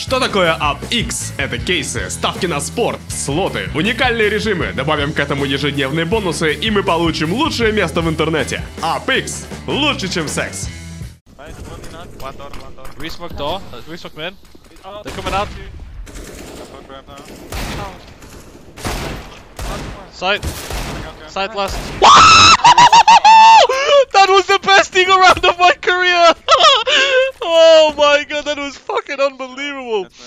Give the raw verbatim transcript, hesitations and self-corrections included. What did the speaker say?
Что такое UpX? Это кейсы, ставки на спорт, слоты, уникальные режимы. Добавим к этому ежедневные бонусы, и мы получим лучшее место в интернете. UpX. Лучше, чем секс. We smoke door, we smoke mid. They're coming out. Side. Side last.